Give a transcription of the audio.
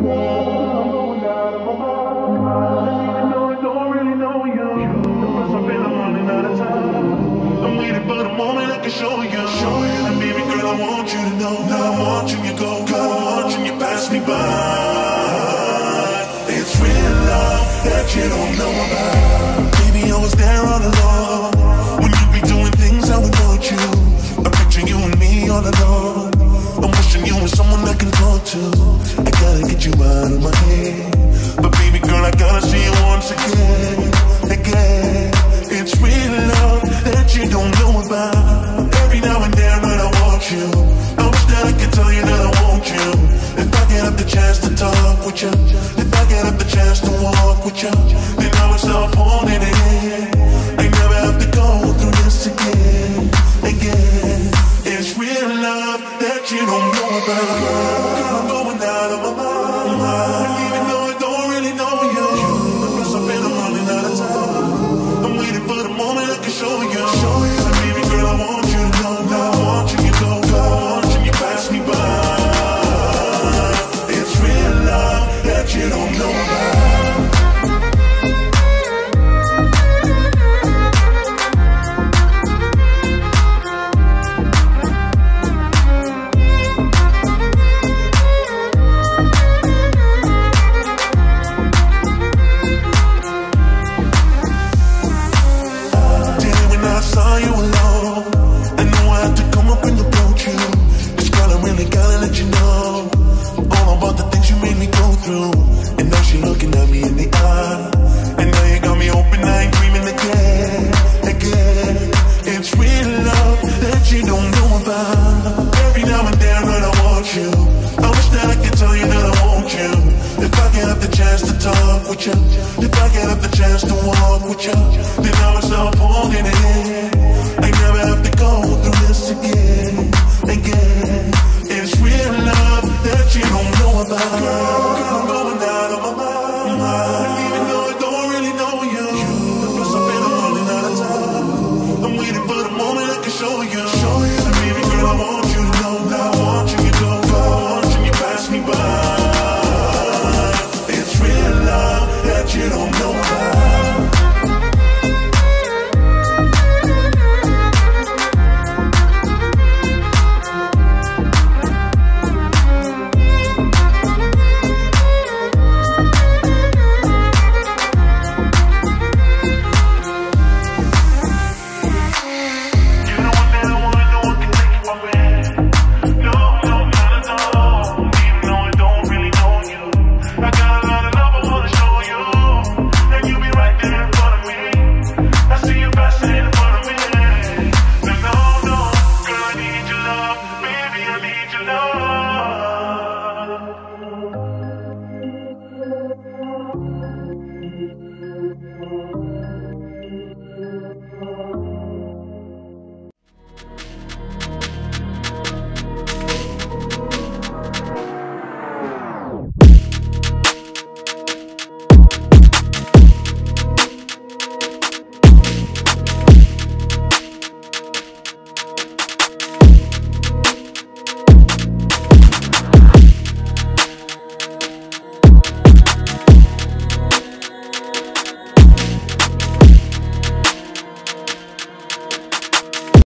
You don't know about. Baby, I was there all along. When you be doing things I would want you. I picture you and me all alone. I'm wishing you were someone I can talk to. I gotta get you out of my head. But baby girl, I gotta see you once again. It's real love that you don't know about. Every now and then when I want you, I wish that I could tell you that I want you. If I get up the chance to talk with you, if I get up the chance to walk with you, then I would stop holding it in. I never have to go through this again. It's real love that you don't know about. Girl, I'm going out of my mind. Even though I don't really know you, plus I feel I'm running out of time. I'm waiting for the moment I can show you. Baby girl, I want you to know. I want you to go. I want you to pass me by. It's real love that you don't know about. If I get up the chance to walk with you, then I would stop holding it in. I never have to go through this again. It's real love that you don't know about. Girl,